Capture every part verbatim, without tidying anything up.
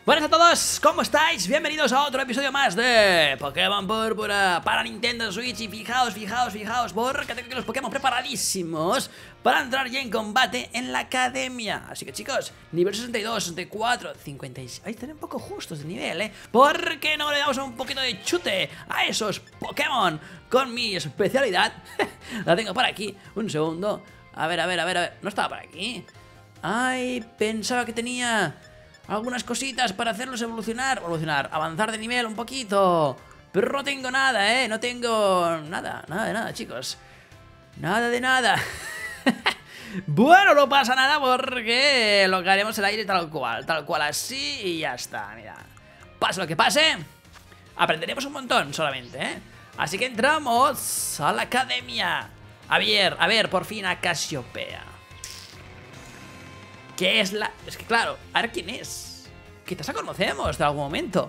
Buenas a todos, ¿cómo estáis? Bienvenidos a otro episodio más de Pokémon Púrpura para Nintendo Switch. Y fijaos, fijaos, fijaos, porque tengo que los Pokémon preparadísimos para entrar ya en combate en la academia. Así que chicos, nivel sesenta y dos, sesenta y cuatro, cincuenta y seis. Ahí están un poco justos de nivel, ¿eh? ¿Por qué no le damos un poquito de chute a esos Pokémon con mi especialidad? La tengo por aquí, un segundo. A ver, a ver, a ver, a ver, ¿no estaba por aquí? Ay, pensaba que tenía algunas cositas para hacerlos evolucionar, evolucionar, avanzar de nivel un poquito. Pero no tengo nada, ¿eh? No tengo nada, nada de nada, chicos. Nada de nada. Bueno, no pasa nada porque lo que haremos el aire tal cual, tal cual así y ya está, mira. Pase lo que pase, aprenderemos un montón solamente, ¿eh? Así que entramos a la academia. A ver, a ver, por fin a Casiopea. ¿Qué es la...? Es que claro, a ver quién es. Quizás la conocemos de algún momento.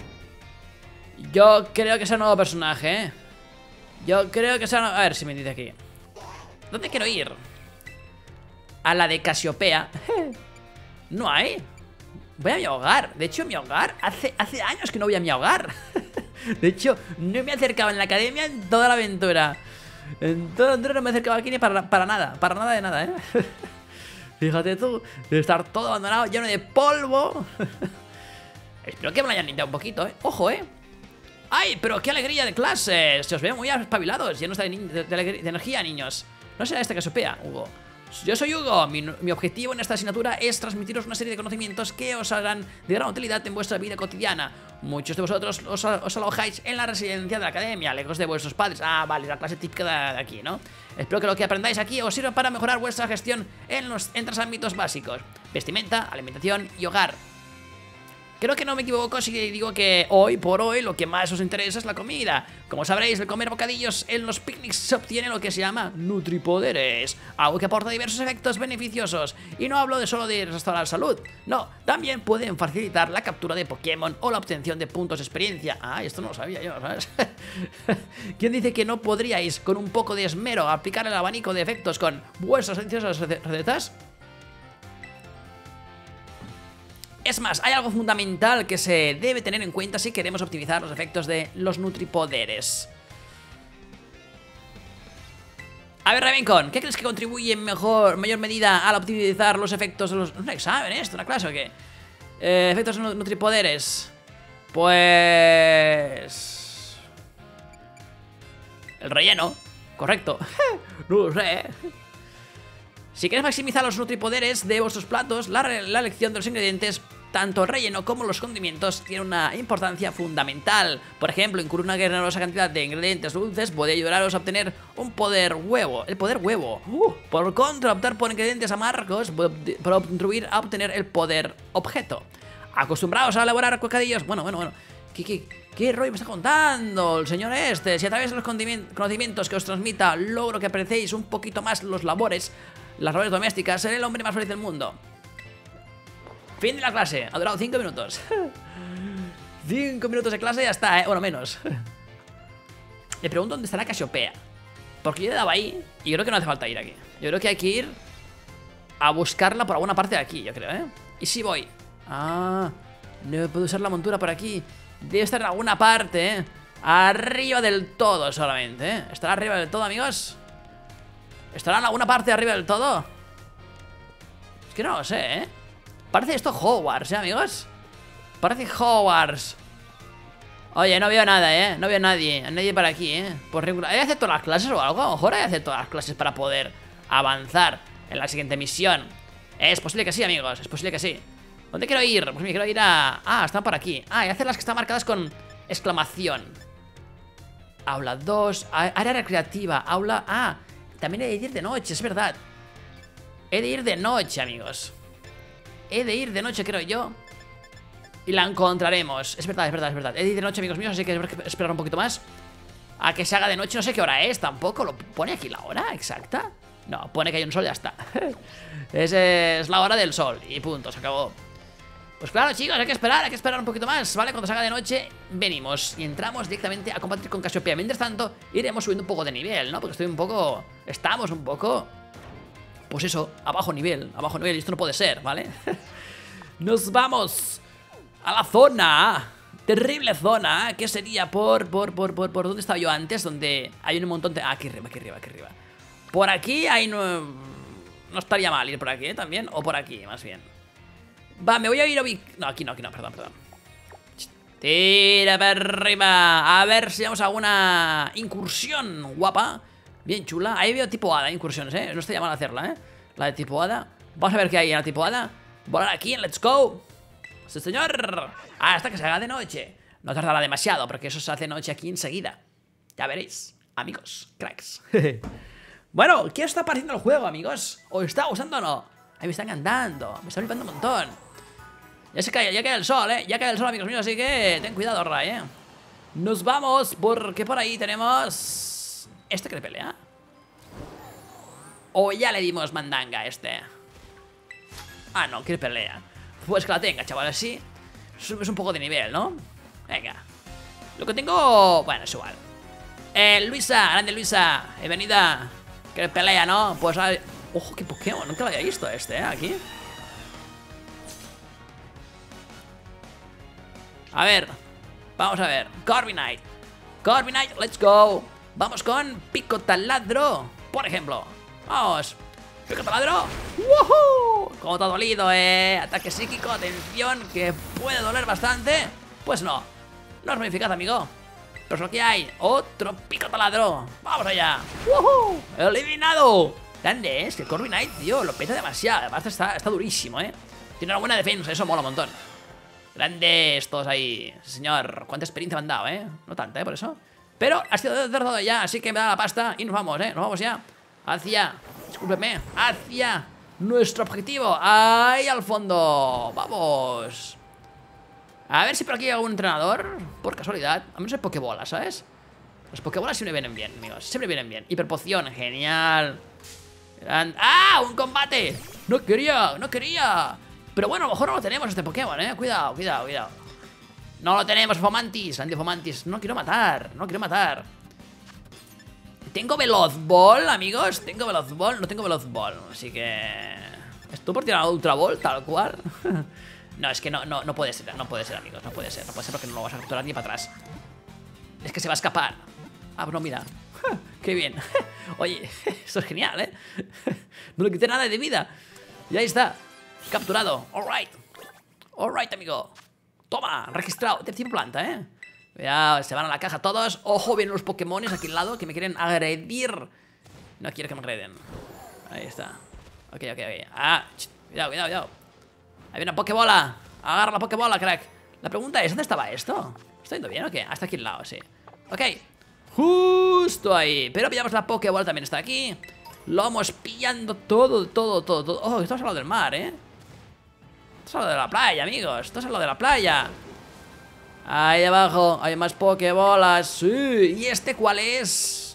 Yo creo que es un nuevo personaje, ¿eh? Yo creo que es un... A ver si me dice aquí. ¿Dónde quiero ir? A la de Casiopea. No hay. Voy a mi hogar. De hecho, mi hogar... Hace, hace años que no voy a mi hogar. De hecho, no me he acercado en la academia en toda la aventura. En toda la aventura no me he acercado aquí ni para, para nada. Para nada de nada, ¿eh? Fíjate tú, debe estar todo abandonado, lleno de polvo. Espero que me lo hayan limpiado un poquito, ¿eh? Ojo, ¿eh? ¡Ay, pero qué alegría de clase! Se os ve muy espabilados, llenos de, de, de, de energía, niños. No será este que sopea, Hugo. Yo soy Hugo, mi, mi objetivo en esta asignatura es transmitiros una serie de conocimientos que os harán de gran utilidad en vuestra vida cotidiana. Muchos de vosotros os, os alojáis en la residencia de la academia, lejos de vuestros padres. Ah, vale, la clase típica de aquí, ¿no? Espero que lo que aprendáis aquí os sirva para mejorar vuestra gestión en los en tres ámbitos básicos: vestimenta, alimentación y hogar. Creo que no me equivoco si digo que hoy por hoy lo que más os interesa es la comida. Como sabréis, el comer bocadillos en los picnics se obtiene lo que se llama nutripoderes, algo que aporta diversos efectos beneficiosos. Y no hablo de solo de restaurar salud, no, también pueden facilitar la captura de Pokémon o la obtención de puntos de experiencia. Ah, esto no lo sabía yo, ¿sabes? ¿Quién dice que no podríais, con un poco de esmero, aplicar el abanico de efectos con vuestras deliciosas recetas? Es más, hay algo fundamental que se debe tener en cuenta si queremos optimizar los efectos de los nutripoderes. A ver, Ravencon, ¿qué crees que contribuye en mejor, mayor medida al optimizar los efectos de los... ¿Un examen esto? ¿Una clase o qué? Eh, efectos de nutripoderes. Pues... el relleno. Correcto. No lo sé. Si queréis maximizar los nutripoderes de vuestros platos, la, la elección de los ingredientes, tanto el relleno como los condimentos, tiene una importancia fundamental. Por ejemplo, incluir una generosa cantidad de ingredientes dulces puede ayudaros a obtener un poder huevo. El poder huevo. Uh, por contra, optar por ingredientes amargos puede contribuir a obtener el poder objeto. Acostumbrados a elaborar bocadillos. Bueno, bueno, bueno. ¿Qué, qué, qué rollo me está contando el señor este? Si a través de los conocimientos que os transmita logro que apreciéis un poquito más los labores, las labores domésticas, seré el hombre más feliz del mundo. Fin de la clase, ha durado cinco minutos. cinco minutos de clase y ya está, ¿eh? Bueno, menos. Le pregunto dónde estará Casiopea, porque yo he dado ahí y creo que no hace falta ir aquí. Yo creo que hay que ir a buscarla por alguna parte de aquí, yo creo, ¿eh? ¿Y si voy? Ah, no puedo usar la montura por aquí. Debe estar en alguna parte, ¿eh? Arriba del todo solamente, ¿eh? ¿Estará arriba del todo, amigos? ¿Estará en alguna parte arriba del todo? Es que no lo sé, ¿eh? Parece esto Hogwarts, ¿eh, amigos? Parece Hogwarts. Oye, no veo nada, ¿eh? No veo a nadie, a nadie para aquí, ¿eh? Por regular... ¿Hay que hacer todas las clases o algo? A lo mejor hay que hacer todas las clases para poder avanzar en la siguiente misión. Es posible que sí, amigos, es posible que sí. ¿Dónde quiero ir? Pues me quiero ir a... Ah, están por aquí. Ah, y hacer las que están marcadas con exclamación. Aula dos, área recreativa, aula... Ah, también he de ir de noche, es verdad. He de ir de noche, amigos. He de ir de noche, creo yo. Y la encontraremos. Es verdad, es verdad, es verdad. He de ir de noche, amigos míos, así que hay que esperar un poquito más a que se haga de noche. No sé qué hora es tampoco. ¿Lo pone aquí la hora exacta? No, pone que hay un sol y ya está. Esa es la hora del sol y punto, se acabó. Pues claro, chicos, hay que esperar, hay que esperar un poquito más, ¿vale? Cuando se haga de noche, venimos y entramos directamente a combatir con Casiopea. Mientras tanto, iremos subiendo un poco de nivel, ¿no? Porque estoy un poco... Estamos un poco... Pues eso, a bajo nivel, a bajo nivel, y esto no puede ser, ¿vale? Nos vamos A la zona. Terrible zona. ¿Qué sería? Por, por, por, por, por ¿dónde estaba yo antes? Donde hay un montón de... Ah, aquí arriba, aquí arriba, aquí arriba. Por aquí hay... No, no estaría mal ir por aquí, ¿eh? También. O por aquí, más bien. Va, me voy a ir a... No, aquí no, aquí no, perdón, perdón. Tira para arriba. A ver si vamos a alguna incursión guapa. Bien chula. Ahí veo tipo hada, incursiones, ¿eh? No estaría mal hacerla, ¿eh? La de tipo hada. Vamos a ver qué hay en la tipo hada. Volar aquí en Let's Go. Sí, señor. Hasta que se haga de noche. No tardará demasiado, porque eso se hace noche aquí enseguida. Ya veréis, amigos, cracks. Bueno, ¿qué está pareciendo el juego, amigos? ¿Os está gustando o no? Ahí me está encantando. Me está flipando un montón. Ya se cae, ya cae el sol, ¿eh? Ya cae el sol, amigos míos, así que ten cuidado, Ray, ¿eh? Nos vamos, porque por ahí tenemos... ¿Este que le pelea? ¿O ya le dimos mandanga a este? Ah, no, que le pelea. Pues que la tenga, chavales, sí. Subes un poco de nivel, ¿no? Venga. Lo que tengo... Bueno, es igual. Eh, Luisa, grande Luisa. Bienvenida. Que le pelea, ¿no? Pues... Ojo, qué Pokémon. Nunca lo había visto este, ¿eh? Aquí. A ver, vamos a ver. Corviknight, Corviknight, let's go. Vamos con Picotaladro, por ejemplo. Vamos, Picotaladro. ¡Woohoo! Como te ha dolido, eh. Ataque psíquico, atención, que puede doler bastante. Pues no, no es muy eficaz, amigo. Pero es lo que hay. Otro Picotaladro. Vamos allá. ¡Woohoo! Eliminado. Grande, ¿eh? Es que Corviknight, tío, lo peta demasiado. Además está, está durísimo, eh. Tiene una buena defensa, eso mola un montón. Grandes todos ahí. Sí, señor, cuánta experiencia me han dado, ¿eh? No tanta, ¿eh? Por eso. Pero ha sido derrotado ya, así que me da la pasta y nos vamos, ¿eh? Nos vamos ya hacia, discúlpeme, hacia nuestro objetivo. Ahí al fondo. Vamos. A ver si por aquí hay algún entrenador. Por casualidad. A menos hay pokebolas, ¿sabes? Los pokebolas siempre vienen bien, amigos. Siempre vienen bien. Hiperpoción, genial. Gran... ¡Ah! ¡Un combate! No quería, no quería. Pero bueno, a lo mejor no lo tenemos este Pokémon, eh. Cuidado, cuidado, cuidado. No lo tenemos, Fomantis, Antifomantis. No quiero matar, no quiero matar. Tengo Veloz Ball, amigos. Tengo Veloz Ball, no tengo Veloz Ball. Así que... ¿Esto por tirar Ultra Ball, tal cual? No, es que no, no, no puede ser, no puede ser, amigos. No puede ser, no puede ser porque no lo vas a capturar ni para atrás. Es que se va a escapar. Ah, pues no, mira. Qué bien. Oye, esto es genial, eh. No le quité nada de vida. Y ahí está. Capturado, alright. Alright, amigo. Toma, registrado. Tipo planta, eh. Cuidado, se van a la caja todos. Ojo, vienen los Pokémones aquí al lado que me quieren agredir. No quiero que me agreden. Ahí está. Ok, ok, ok. Ah, ch, cuidado, cuidado, cuidado. Ahí viene una Pokébola. Agarra la Pokébola, crack. La pregunta es, ¿dónde estaba esto? ¿Está yendo bien o qué? Hasta aquí al lado, sí. Ok. Justo ahí. Pero pillamos la Pokébola, también está aquí. Lo vamos pillando todo, todo, todo, todo. Oh, estamos hablando del mar, eh. Esto es lo de la playa, amigos. Esto es lo de la playa. Ahí abajo hay más Pokébolas. Sí. ¿Y este cuál es?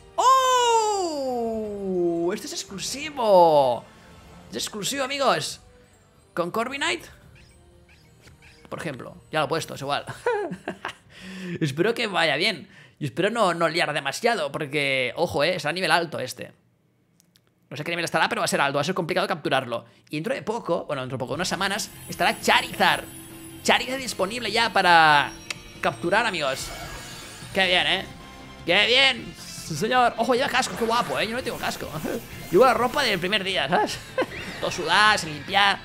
¡Oh! Este es exclusivo. Es exclusivo, amigos. Con Corviknight, por ejemplo. Ya lo he puesto, es igual. Espero que vaya bien. Y espero no, no liar demasiado. Porque, ojo, eh, será a nivel alto este. No sé qué nivel estará, pero va a ser alto, va a ser complicado capturarlo. Y dentro de poco, bueno, dentro de poco, unas semanas, estará Charizard. Charizard disponible ya para capturar, amigos. Qué bien, ¿eh? Qué bien, sí, señor. Ojo, lleva casco, qué guapo, ¿eh? Yo no tengo casco. Llevo la ropa del primer día, ¿sabes? Todo sudado, sin limpiar.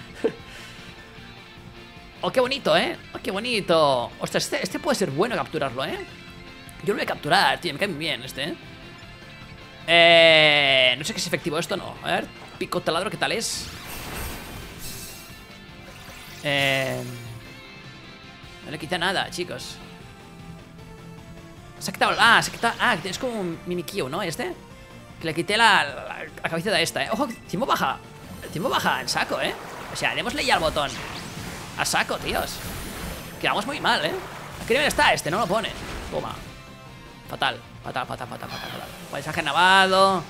Oh, qué bonito, ¿eh? Oh, qué bonito. Ostras, este, este puede ser bueno capturarlo, ¿eh? Yo lo voy a capturar, tío, me cae muy bien este, ¿eh? Eh, no sé qué es efectivo esto, no. A ver, Picotaladro, ¿qué tal es? Eh, no le quita nada, chicos. Se ha quitado... Ah, se ha quitado... Ah, es como un Mimikyu, ¿no? Este. Que le quité la, la, la cabeza de esta, ¿eh? Ojo, el tiempo baja. El tiempo baja en saco, ¿eh? O sea, démosle ya al botón. A saco, tíos. Quedamos muy mal, ¿eh? ¿A qué nivel está este? No lo pone. Toma. Fatal. Fatal, fatal, fatal, fatal, fatal. Paisaje nevado.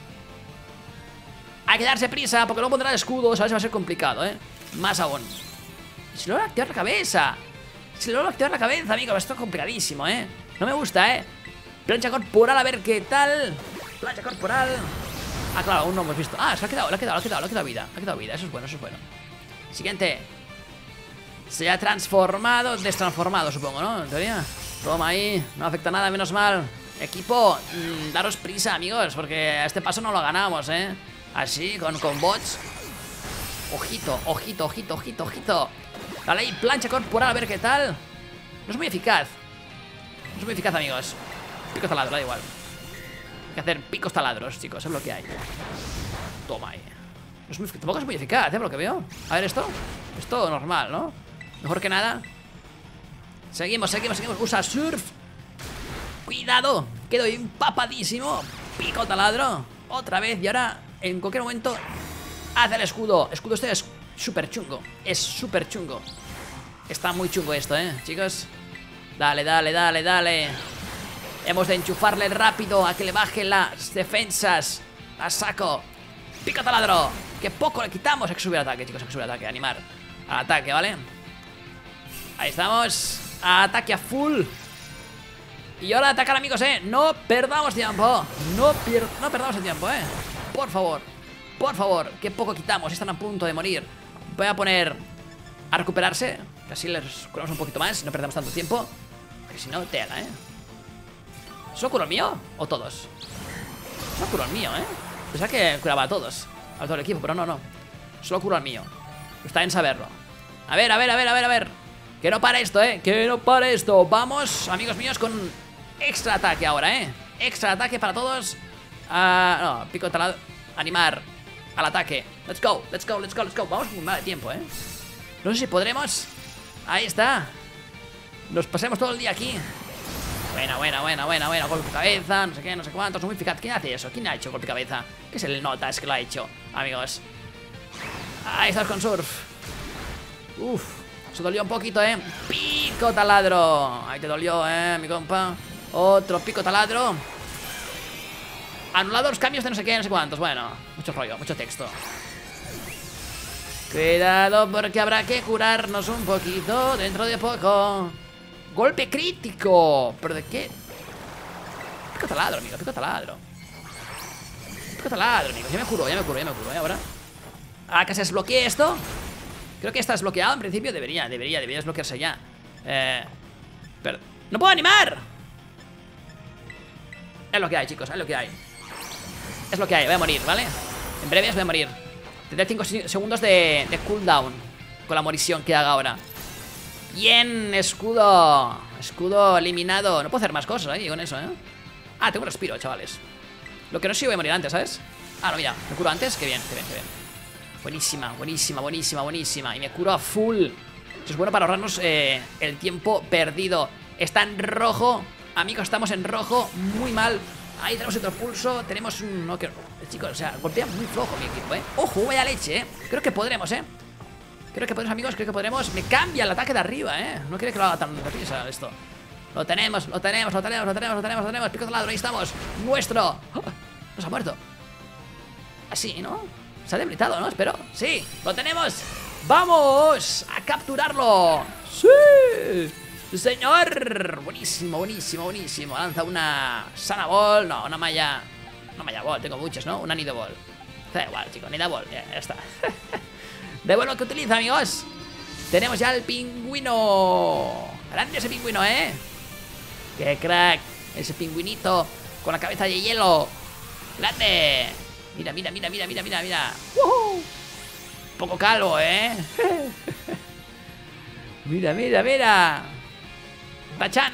Hay que darse prisa porque luego pondrá escudos. A ver si va a ser complicado, ¿eh? Más aún. Si logro activar la cabeza. Si logro activar la cabeza, amigo. Esto es complicadísimo, ¿eh? No me gusta, ¿eh? Plancha corporal, a ver qué tal. Plancha corporal. Ah, claro, aún no hemos visto. Ah, se ha quedado, le ha quedado, le ha quedado, le ha quedado vida. Le ha quedado vida, eso es bueno, eso es bueno. Siguiente. Se ha transformado, destransformado, supongo, ¿no? En teoría. Toma ahí, no afecta nada, menos mal. Equipo, mmm, daros prisa, amigos, porque a este paso no lo ganamos, ¿eh? Así, con, con bots. Ojito, ojito, ojito, ojito, ojito. Dale ahí, plancha corporal, a ver qué tal. No es muy eficaz. No es muy eficaz, amigos. Picos taladros, da igual. Hay que hacer picos taladros, chicos, es lo que hay. Toma ahí. No es muy, tampoco es muy eficaz, ¿eh? Por lo que veo. A ver esto. Esto normal, ¿no? Mejor que nada. Seguimos, seguimos, seguimos. Usa surf. Cuidado. Quedo empapadísimo. Pico taladro. Otra vez. Y ahora, en cualquier momento, hace el escudo. Escudo este es súper chungo. Es súper chungo. Está muy chungo esto, ¿eh, chicos? Dale, dale, dale, dale. Hemos de enchufarle rápido a que le baje las defensas. A saco. Pico taladro. Que poco le quitamos. Hay que subir al ataque, chicos. Hay que subir al ataque. Animar al ataque, ¿vale? Ahí estamos. Ataque a full. Y ahora atacar, amigos, ¿eh? No perdamos tiempo. No, pier no perdamos el tiempo, ¿eh? Por favor. Por favor. Que poco quitamos. Están a punto de morir. Voy a poner a recuperarse. Que así les curamos un poquito más. No perdamos tanto tiempo. Porque si no, tela, ¿eh? ¿Solo curo el mío? ¿O todos? Solo curo el mío, ¿eh? Pensaba que curaba a todos. A todo el equipo, pero no, no. Solo curo al mío. Está bien saberlo. A ver, a ver, a ver, a ver, a ver. Que no para esto, ¿eh? Que no para esto. Vamos, amigos míos, con extra ataque ahora, ¿eh? Extra ataque para todos. Uh, no, pico talado. Animar al ataque. Let's go, let's go, let's go, let's go. Vamos muy mal de tiempo, ¿eh? No sé si podremos. Ahí está. Nos pasemos todo el día aquí. Buena, buena, buena, buena, buena. Golpe cabeza, no sé qué, no sé cuántos. Muy eficaz. ¿Quién hace eso? ¿Quién ha hecho golpe cabeza? ¿Qué es el Notas que lo ha hecho, amigos? Ahí estás con surf. Uf, se dolió un poquito, ¿eh? Pico taladro. Ahí te dolió, ¿eh, mi compa? Otro pico taladro. Anulado los cambios de no sé qué, no sé cuántos. Bueno, mucho rollo, mucho texto. Cuidado porque habrá que curarnos un poquito dentro de poco. Golpe crítico. ¿Pero de qué? Pico taladro, amigo, pico taladro. Pico taladro, amigo. Ya me curo, ya me curo, ya me curo, ¿eh? Ahora. Ah, que se desbloquee esto. Creo que está desbloqueado en principio. Debería, debería, debería desbloquearse ya. Eh... Pero... ¡No puedo animar! Es lo que hay, chicos, es lo que hay. Es lo que hay, voy a morir, ¿vale? En breves voy a morir. Tendré cinco segundos de, de cooldown con la morición que haga ahora. Bien, escudo. Escudo eliminado. No puedo hacer más cosas ahí con eso, ¿eh? Ah, tengo un respiro, chavales. Lo que no sé si voy a morir antes, ¿sabes? Ah, no, mira, me curo antes. Qué bien, qué bien, qué bien. Buenísima, buenísima, buenísima, buenísima. Y me curo a full. Eso es bueno para ahorrarnos eh, el tiempo perdido. Está en rojo. Amigos, estamos en rojo. Muy mal. Ahí tenemos otro pulso. Tenemos un... No, que... Chicos, o sea, golpea muy flojo mi equipo, ¿eh? Ojo, vaya leche, ¿eh? Creo que podremos, ¿eh? Creo que podemos, amigos, creo que podremos. Me cambia el ataque de arriba, ¿eh? No quiere que lo haga tan deprisa esto. Lo tenemos, lo tenemos, lo tenemos, lo tenemos, lo tenemos, lo tenemos. Pico de ladro, ahí estamos. Nuestro. ¡Oh! Nos ha muerto. Así, ¿no? Se ha debilitado, ¿no? Espero. Sí, lo tenemos. ¡Vamos a capturarlo! ¡Sí! ¡Señor! Buenísimo, buenísimo, buenísimo. Lanza una Sana Ball. No, una malla. Una malla Ball, tengo muchas, ¿no? Una Nido Ball. Da igual, chicos, Nido Ball. Ya, ya está. De bueno que utiliza, amigos. Tenemos ya el pingüino. Grande ese pingüino, ¿eh? ¡Qué crack! Ese pingüinito con la cabeza de hielo. ¡Grande! Mira, mira, mira, mira, mira, mira, mira. ¡Woohoo! Poco calvo, ¿eh? Mira, mira, mira. Tachan.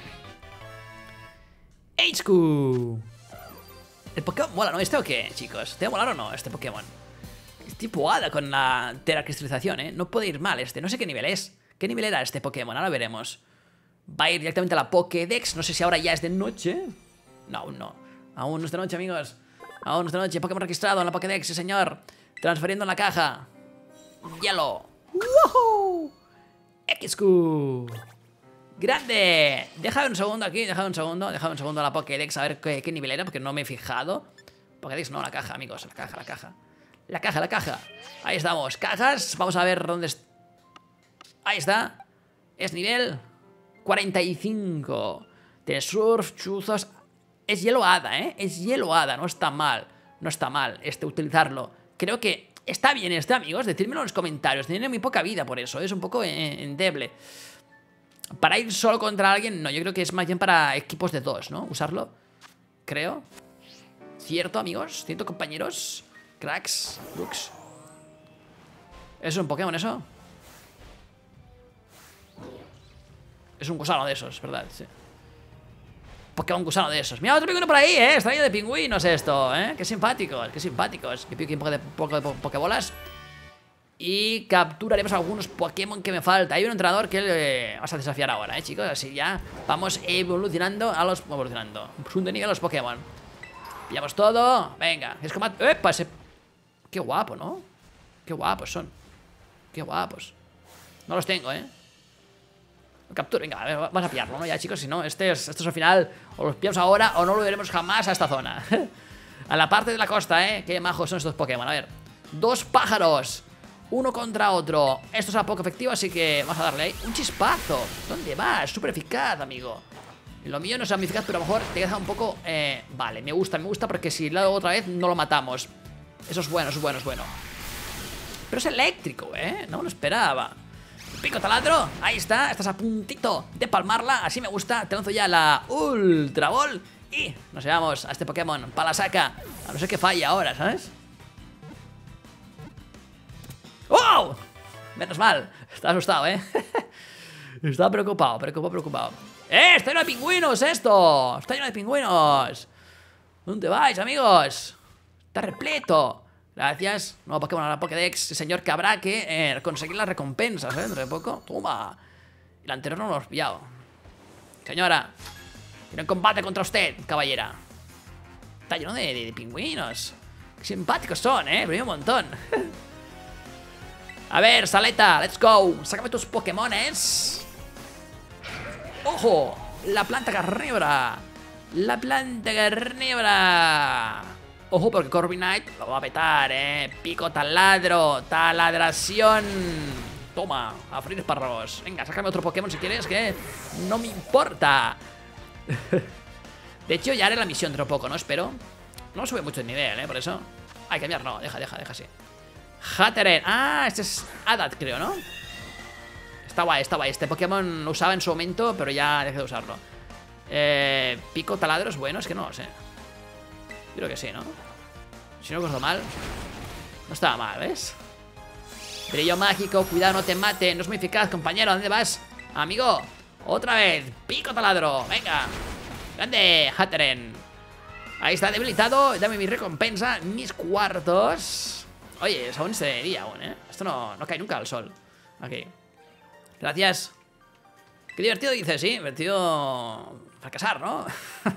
H Q. ¿El Pokémon mola, no? ¿Este o qué, chicos? ¿Te va a molar o no este Pokémon? Es tipo hada con la teracristalización, ¿eh? No puede ir mal este. No sé qué nivel es. ¿Qué nivel era este Pokémon? Ahora veremos. Va a ir directamente a la Pokédex. No sé si ahora ya es de noche. No, aún no. Aún no es de noche, amigos. Aún no es de noche. Pokémon registrado en la Pokédex, sí, señor. Transfiriendo en la caja. Hielo. ¡Woohoo! X Q. ¡Grande! Déjame un segundo aquí, déjame un segundo. Déjame un segundo a la Pokédex a ver qué, qué nivel era, porque no me he fijado. Pokédex no, la caja, amigos. La caja, la caja. La caja, la caja. Ahí estamos. Cajas. Vamos a ver dónde está. Ahí está. Es nivel cuarenta y cinco. Tiene surf, chuzos. Es hielo hada, ¿eh? Es hielo hada. No está mal. No está mal este utilizarlo. Creo que Está bien este, amigos, decídmelo en los comentarios. Tiene muy poca vida por eso, es un poco endeble. Para ir solo contra alguien, no, yo creo que es más bien para equipos de dos, ¿no? Usarlo, creo. ¿Cierto, amigos? ¿Cierto, compañeros? Cracks, Lux. ¿Es un Pokémon eso? Es un gusano de esos, ¿verdad? Sí. Pokémon gusano de esos. Mira, otro pingüino por ahí, ¿eh? Está lleno de pingüinos esto, ¿eh? Qué simpáticos, qué simpáticos. Que pico un poco de, poco de Pokébolas. Y capturaremos algunos Pokémon que me falta. Hay un entrenador que eh, vamos a desafiar ahora, ¿eh, chicos? Así ya vamos evolucionando a los... Evolucionando. Punto de nivel a los Pokémon. Pillamos todo. Venga. Es como... ¡Epa! Ese... Qué guapo, ¿no? Qué guapos son. Qué guapos. No los tengo, ¿eh? Captura, venga, a ver, vamos a pillarlo, ¿no? Ya, chicos, si no, este es, esto es al final. O los pillamos ahora o no lo veremos jamás a esta zona. A la parte de la costa, ¿eh? Qué majos son estos Pokémon. A ver, dos pájaros, uno contra otro. Esto es poco efectivo, así que vamos a darle ahí un chispazo. ¿Dónde vas? Súper eficaz, amigo. Lo mío no es tan eficaz, pero a lo mejor te deja un poco... Eh, vale, me gusta, me gusta porque si lo hago otra vez no lo matamos. Eso es bueno, eso es bueno, es bueno. Pero es eléctrico, ¿eh? No me lo esperaba. Pico taladro, ahí está, estás a puntito de palmarla, así me gusta. Te lanzo ya la Ultra Ball y nos llevamos a este Pokémon para la saca. A no ser que falle ahora, ¿sabes? ¡Wow! Menos mal, está asustado, ¿eh? Está preocupado, preocupado, preocupado. ¡Eh! Está lleno de pingüinos esto. Está lleno de pingüinos. ¿Dónde vais, amigos? Está repleto. Gracias. Nuevo Pokémon a la Pokédex. Señor, que habrá que eh, conseguir las recompensas, ¿eh? Dentro de poco. Toma. El anterior no lo hemos pillado. Señora, quiero en combate contra usted, caballera. Está lleno de, de, de pingüinos. Qué simpáticos son, ¿eh? Pero un montón. A ver, Saleta, let's go. Sácame tus Pokémones. ¡Ojo! La planta carnívora. La planta carnívora. Ojo, porque Corviknight lo va a petar, eh. Pico taladro, taladración. Toma, a freír espárragos. Venga, sácame otro Pokémon si quieres, que no me importa. De hecho, ya haré la misión dentro de poco, ¿no? Espero. No sube mucho el nivel, eh, por eso. Hay que cambiar, no, deja, deja, deja así. Hatterene. Ah, este es Adat, creo, ¿no? Está guay, está guay. Este Pokémon lo usaba en su momento, pero ya dejé de usarlo. Eh, Pico taladro es bueno, es que no lo sé. Creo que sí, ¿no? Si no recuerdo mal. No estaba mal, ¿ves? Brillo mágico, cuidado, no te mate. No es muy eficaz, compañero, ¿dónde vas? Amigo, otra vez. Pico taladro, venga. Grande, Hatterene. Ahí está, debilitado. Dame mi recompensa, mis cuartos. Oye, es aún este día aún, ¿eh? Esto no, no cae nunca al sol. Aquí. Gracias. Qué divertido dices, sí. Divertido fracasar, ¿no?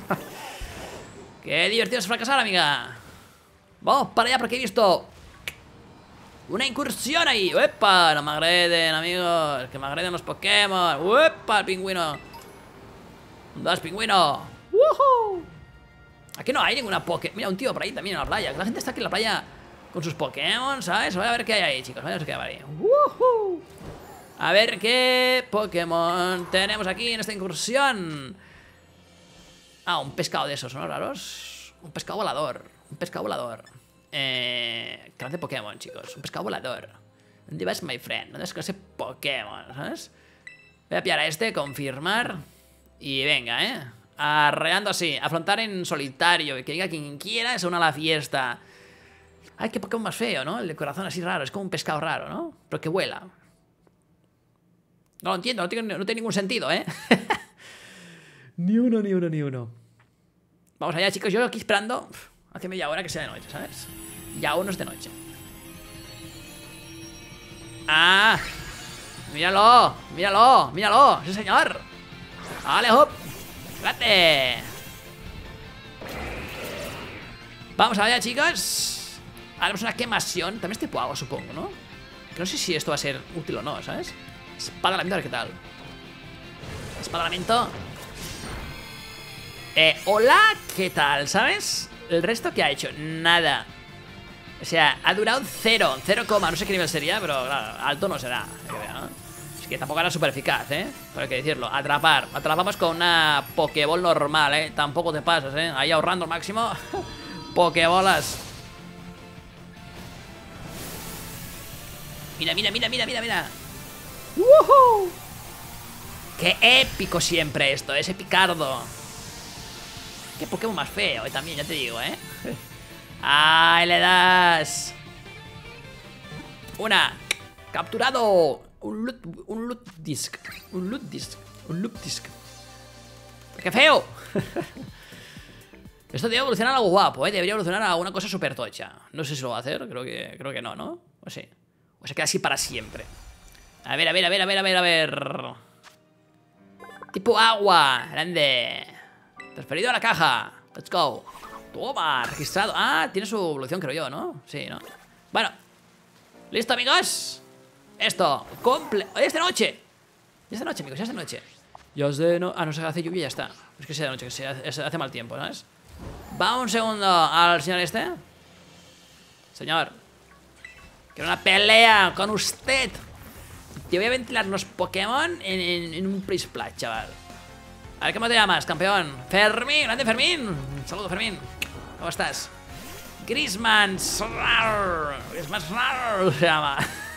Qué divertido es fracasar, amiga. Vamos para allá porque he visto una incursión ahí. ¡Epa! No me agreden, amigos. Que me agreden los Pokémon. ¡Epa! El pingüino. Dos pingüino. ¡Woohoo! Aquí no hay ninguna Poké. Mira, un tío por ahí también en la playa. La gente está aquí en la playa con sus Pokémon, ¿sabes? Voy a ver qué hay ahí, chicos. Voy a ver qué hay ahí. ¡Woohoo! A ver qué Pokémon tenemos aquí en esta incursión. Ah, un pescado de esos, ¿no? Raros. Un pescado volador. Un pescado volador. Eh... Clase de Pokémon, chicos. Un pescado volador. ¿Dónde vas, my friend? ¿Dónde es clase de Pokémon? ¿Sabes? Voy a pillar a este, confirmar. Y venga, ¿eh? Arreando así. Afrontar en solitario. Que diga quien quiera, es una a la fiesta. Ay, qué Pokémon más feo, ¿no? El de corazón así raro. Es como un pescado raro, ¿no? Pero que vuela. No lo entiendo. No tiene, no tiene ningún sentido, ¿eh? Ni uno, ni uno, ni uno. Vamos allá, chicos. Yo aquí esperando uf, hace media hora que sea de noche, ¿sabes? Y aún no es de noche. ¡Ah! ¡Míralo! ¡Míralo! ¡Míralo! ¡Sí, señor! ¡Vale, hop! ¡Grande! Vamos allá, chicos. Haremos una quemación. También es tipo agua, supongo, ¿no? Que no sé si esto va a ser útil o no, ¿sabes? Espada lamento, a ver qué tal. Espada lamento. Eh, hola, ¿qué tal? ¿Sabes? El resto que ha hecho, nada. O sea, ha durado cero, cero, no sé qué nivel sería, pero claro, alto no será, ¿no? Es que tampoco era súper eficaz, ¿eh? Pero hay que decirlo, atrapar. Atrapamos con una Pokéball normal, ¿eh? Tampoco te pasas, ¿eh? Ahí ahorrando al máximo. Pokébolas. Mira, mira, mira, mira, mira, mira. ¡Woohoo! ¡Qué épico siempre esto! Ese picardo. Qué Pokémon más feo, eh, también, ya te digo, ¿eh? ¡Ay, le das! Una. Capturado. Un loot, un loot disc. Un loot disc. Un loot disc. ¡Qué feo! Esto debe evolucionar a algo guapo, ¿eh? Debería evolucionar a una cosa súper tocha. No sé si lo va a hacer, creo que, creo que no, ¿no? O sí. O se queda así para siempre. A ver, a ver, a ver, a ver, a ver, a ver. Tipo agua, grande. Transferido a la caja. Let's go. Toma, registrado. Ah, tiene su evolución, creo yo, ¿no? Sí, ¿no? Bueno. ¿Listo, amigos? Esto, comple... ¡Es de noche! Ya es de noche, amigos, ya es de noche. Ya es de no... Ah, no se hace lluvia y ya está. Es que sea de noche, que se hace, se hace mal tiempo, ¿sabes? Va un segundo al señor este. Señor. Quiero una pelea con usted. Te voy a ventilar los Pokémon en, en, en un Prisplach, chaval. A ver, ¿cómo te llamas, campeón? Fermín, grande Fermín. Un saludo, Fermín. ¿Cómo estás? Grisman. Grisman se llama.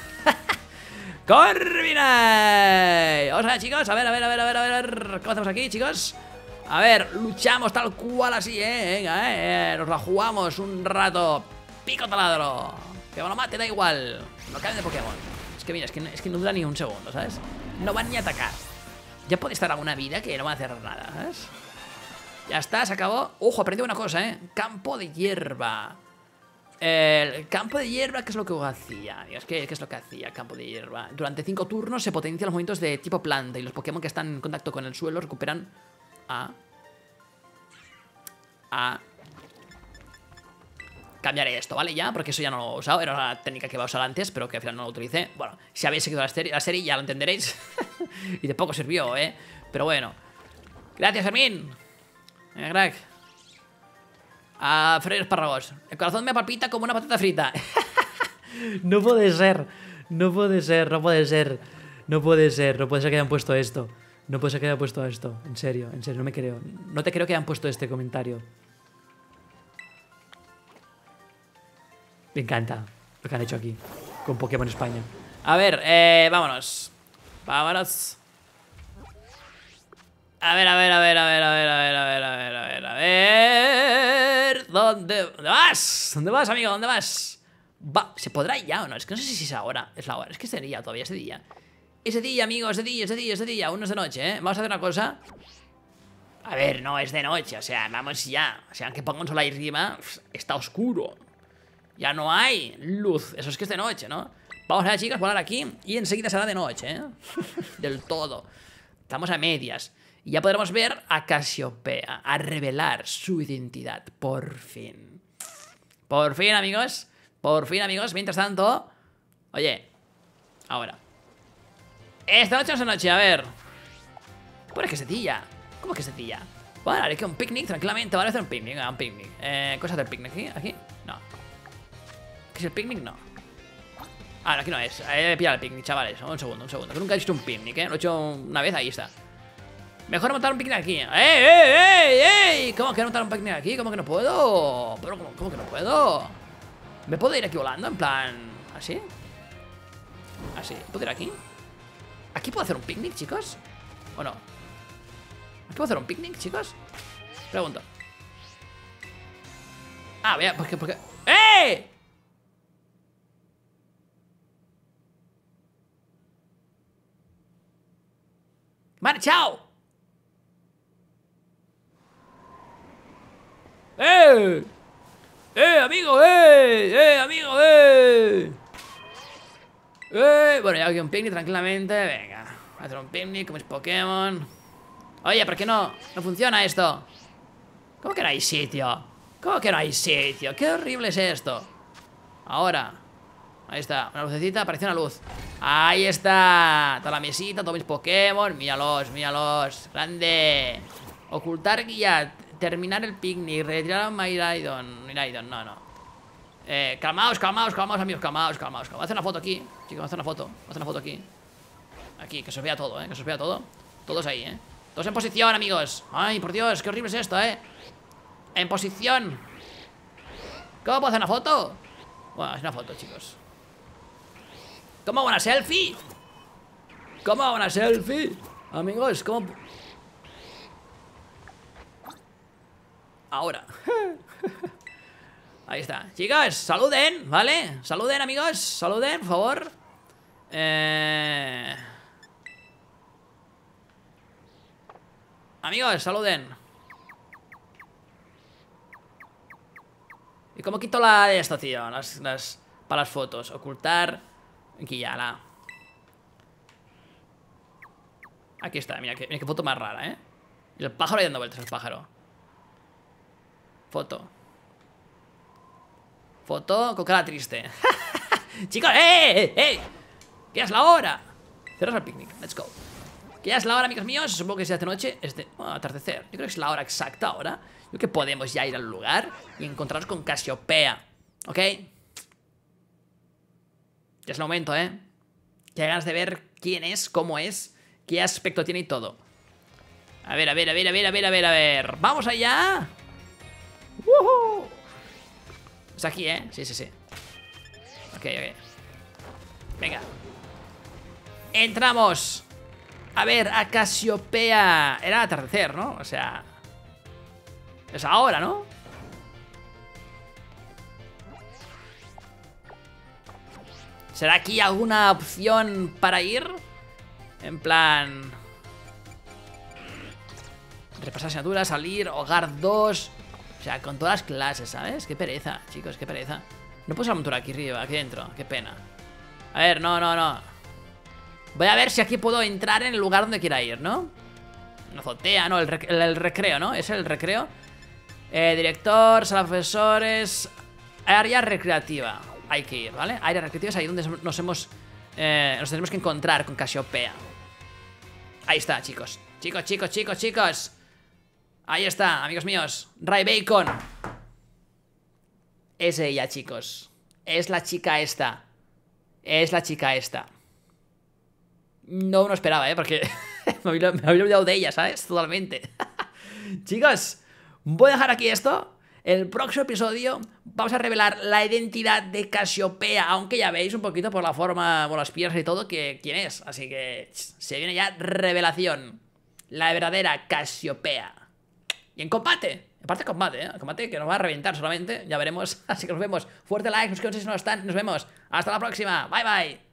Corviknight. Vamos a ver, chicos. A ver, a ver, a ver, a ver, a ver. ¿Cómo hacemos aquí, chicos? A ver, luchamos tal cual así, eh. Venga, eh. Nos la jugamos un rato. Pico taladro. Que me lo mate, da igual. No caben de Pokémon. Es que mira, es que, es que no dura ni un segundo, ¿sabes? No van ni a atacar. Ya puede estar alguna vida que no va a hacer nada, ¿sabes? Ya está, se acabó. Ojo, aprendí una cosa, ¿eh? Campo de hierba. El campo de hierba, ¿qué es lo que hacía? Dios, ¿qué, ¿qué es lo que hacía el campo de hierba? Durante cinco turnos se potencian los movimientos de tipo planta y los Pokémon que están en contacto con el suelo recuperan a... A... Cambiaré esto, ¿vale? Ya, porque eso ya no lo he usado. Era una técnica que iba a usar antes, pero que al final no lo utilicé. Bueno, si habéis seguido la serie, la serie ya lo entenderéis. Y de poco sirvió, ¿eh? Pero bueno. Gracias, Fermín. Venga, crack. A freír espárragos. El corazón me palpita como una patata frita. No puede ser. No puede ser, no puede ser. No puede ser, no puede ser que hayan puesto esto. No puede ser que hayan puesto esto. En serio, en serio, no me creo. No te creo que hayan puesto este comentario. Me encanta lo que han hecho aquí con Pokémon España. A ver, eh, vámonos. Vámonos. A ver, a ver, a ver, a ver, a ver, a ver, a ver, a ver, a ver, a ver. ¿Dónde, ¿Dónde vas? ¿Dónde vas, amigo? ¿Dónde vas? Va, ¿se podrá ya o no? Es que no sé si es ahora. Es la hora. Es que es de día todavía, es de día. Es de día, amigo, es de día, es de día, es de día. Aún no es de noche, ¿eh? Vamos a hacer una cosa. A ver, no, es de noche. O sea, vamos ya. O sea, aunque ponga un sol ahí encima, está oscuro. Ya no hay luz. Eso es que es de noche, ¿no? Vamos a ver, chicas, volar aquí y enseguida será de noche, ¿eh? Del todo. Estamos a medias. Y ya podremos ver a Casiopea, a revelar su identidad. Por fin. Por fin, amigos. Por fin, amigos. Mientras tanto... Oye. Ahora. Esta noche no es de noche, a ver. Pues que sencilla. ¿Cómo que sencilla? Bueno, haré que un picnic tranquilamente. Vale, hacer un picnic. Un picnic. Eh, ¿Cosa del picnic aquí? ¿Aquí? No. ¿Qué es el picnic? No. Ah, no, aquí no es. He pillado el picnic, chavales. Un segundo, un segundo. Que nunca he visto un picnic, ¿eh? Lo he hecho una vez, ahí está. Mejor montar un picnic aquí. ¡Ey, ey, ey, ey! ¿Cómo que montar un picnic aquí? ¿Cómo que no puedo? ¿Pero cómo, cómo que no puedo? ¿Me puedo ir aquí volando? En plan... ¿Así? ¿Así? ¿Puedo ir aquí? ¿Aquí puedo hacer un picnic, chicos? ¿O no? ¿Aquí puedo hacer un picnic, chicos? Pregunto. Ah, vea, porque... porque... ¡Eh! ¡Marchao! ¡Eh! ¡Eh, amigo! ¡Eh! ¡Eh, amigo! ¡Eh! ¡Eh! Bueno, ya aquí un picnic tranquilamente. Venga, voy a hacer un picnic con mis Pokémon. Oye, ¿por qué no, no funciona esto? ¿Cómo que no hay sitio? ¿Cómo que no hay sitio? ¡Qué horrible es esto! Ahora. Ahí está, una lucecita, apareció una luz. Ahí está. Toda la mesita, todos mis Pokémon. Míralos, míralos. Grande. Ocultar guía. Terminar el picnic. Retirar a Miraidon. Miraidon, no, no. Eh, calmaos, calmaos, calmaos, amigos. Calmaos, calmaos. Vamos a hacer una foto aquí. Chicos, vamos a hacer una foto. Vamos a hacer una foto aquí. Aquí, que se os vea todo, eh. Que se os vea todo. Todos ahí, eh. Todos en posición, amigos. Ay, por Dios, qué horrible es esto, eh. En posición. ¿Cómo puedo hacer una foto? Bueno, es una foto, chicos. ¿Cómo hago una selfie? ¿Cómo hago una selfie? Amigos, ¿cómo...? Ahora. Ahí está. Chicos, saluden, ¿vale? Saluden, amigos. Saluden, por favor. Eh... Amigos, saluden. ¿Y cómo quito la de esto, tío? Las, las, para las fotos. Ocultar. Aquí ya, la... Aquí está, mira qué, mira qué foto más rara, ¿eh? Y el pájaro ahí dando vueltas, el pájaro. Foto. Foto con cara triste. Chicos, ¡eh! ¡Eh! ¡Eh! ¿Qué es la hora? Cerras el picnic, let's go. ¿Qué es la hora, amigos míos? Supongo que se hace noche. Es de oh, atardecer. Yo creo que es la hora exacta ahora. Yo creo que podemos ya ir al lugar y encontrarnos con Casiopea. ¿Ok? Ya es el momento, ¿eh? Que hay ganas de ver quién es, cómo es, qué aspecto tiene y todo. A ver, a ver, a ver, a ver, a ver, a ver, a ver. ¡Vamos allá! ¡Woohoo! Es aquí, ¿eh? Sí, sí, sí. Ok, ok. Venga. Entramos. A ver, a Casiopea. Era atardecer, ¿no? O sea... Es ahora, ¿no? ¿Será aquí alguna opción para ir? En plan... Repasar asignaturas, salir, hogar dos. O sea, con todas las clases, ¿sabes? Qué pereza, chicos, qué pereza. No puse la montura aquí arriba, aquí dentro. Qué pena. A ver, no, no, no. Voy a ver si aquí puedo entrar en el lugar donde quiera ir, ¿no? Una azotea, no, el, rec el, el recreo, ¿no? Es el recreo. eh, Director, sala de profesores. Área recreativa. Hay que ir, ¿vale? Área recreativa es ahí donde nos hemos eh, Nos tenemos que encontrar con Casiopea. Ahí está, chicos. Chicos, chicos, chicos, chicos. Ahí está, amigos míos. Ray Bacon. Es ella, chicos. Es la chica esta. Es la chica esta. No me lo esperaba, ¿eh? Porque me había, me había olvidado de ella, ¿sabes? Totalmente. Chicos, voy a dejar aquí esto. El próximo episodio vamos a revelar la identidad de Casiopea. Aunque ya veis un poquito por la forma, por las piernas y todo, que quién es. Así que se viene ya revelación. La verdadera Casiopea. Y en combate. En parte combate, ¿eh? Combate que nos va a reventar solamente. Ya veremos. Así que nos vemos. Fuerte like, suscríbanse si no están. Nos vemos. Hasta la próxima. Bye, bye.